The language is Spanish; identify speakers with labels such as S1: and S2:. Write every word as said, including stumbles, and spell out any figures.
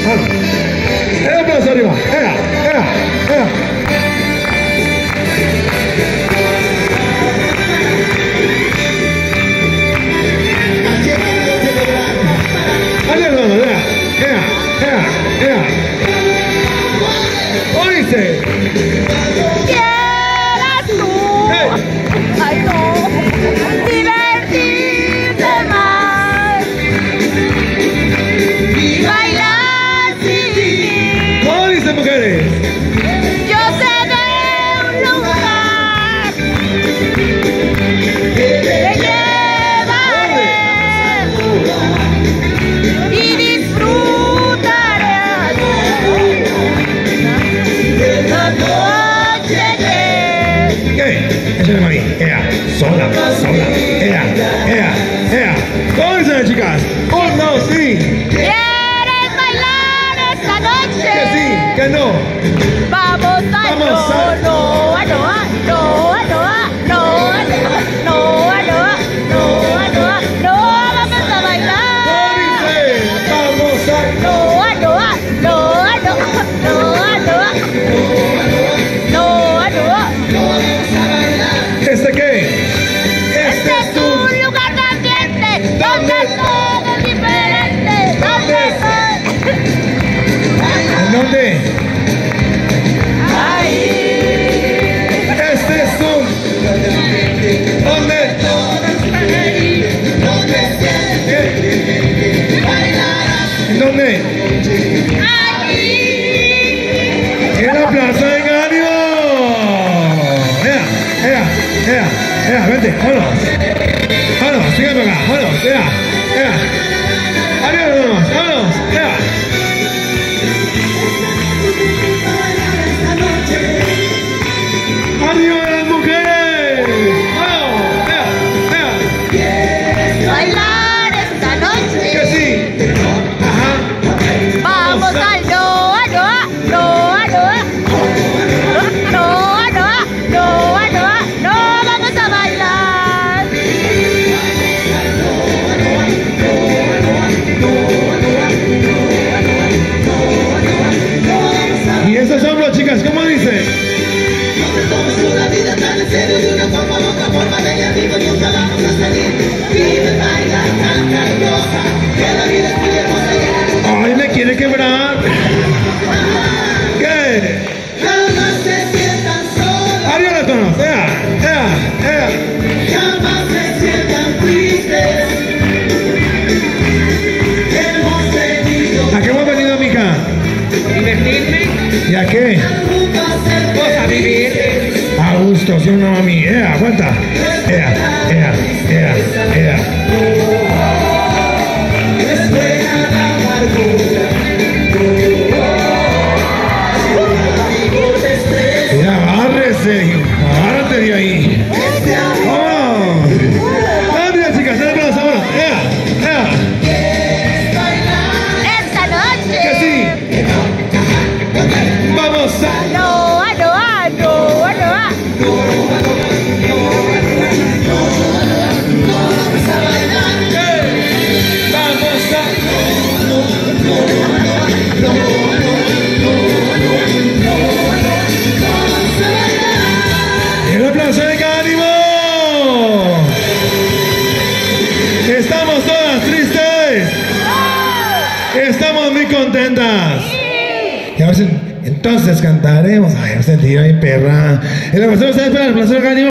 S1: Vamos. El aplauso arriba. Ea, ea, ea. Vale, hermano, ea, ea, ea, ea. Oíste.
S2: Quieras tú.
S1: Hey.
S2: Ay, no. Divertirte más. Y bailar sin ti.
S1: ¿Cómo dice, mujeres?
S2: Yo sé de un lugar que te llevaré y disfrutaré de la noche que
S1: ¿Qué? Échale mami. Ea, sola, sola. Ea, ea, ea. ¿Cómo dicen, chicas? Uno, sí.
S2: quieres bailar esta noche.
S1: Que sí, que no.
S2: Vamos a
S1: Vamos a-
S2: no, no, no, no, no, no, no, no, no, no, no, vamos a bailar.
S1: ¿Cómo dice? Vamos a...
S2: No, no, no, no, no, no, no, no.
S1: ¿Este qué?
S2: Este es un lugar caliente donde todo es diferente, donde
S1: ¿En dónde?
S2: ahí.
S1: Este es un... ¿Dónde? ¿Qué? ¿En dónde? En la Plaza de Gario. Ea, ea, ea, ea, vente, vámonos. Vámonos, síganme acá, vámonos, ea, ea. Arriba, vámonos, vámonos, ea. ¡Arriba las mujeres! ¡Vamos! ¡Ea! ¡Ea!
S2: Bailar esta
S1: ¡Que
S2: noche.
S1: sí! ¡Ajá!
S2: Vamos al no, no, no, no, no, no, no, no, no, vamos a bailar.
S1: Y esos hombros, chicas, ¿cómo dice? ¡Ay, me quiere quebrar! ¿Qué? ¡Arriba las manos! ¡Ea! ¡Ea! ¡Ea! ¿A qué hemos venido, mija?
S3: Divertirme,
S1: ¿Y a qué?
S3: pues a vivir.
S1: A gusto, sí o no, mami. ¡Ea! ¡Aguanta! ¡Ea! ¡Ea! ¡Ea! ¡Ea! Mira, agárrese, agárrate de ahí. ¡Vamos! ¡Vamos, chicas! ¡Vámonos, vámonos! ¡Ea! ¡Ea!
S2: Esta noche.
S1: ¡Que sí! ¡Vamos a...
S2: No, no, no, no.
S1: ¡Vamos a... ¡En la Plaza de Ánimo! ¡Estamos todas tristes! ¡Estamos muy contentas! Y ahora sí, entonces cantaremos. Ay, me sentí bien perra. Y la pasamos a ver para el Plaza de Ánimo.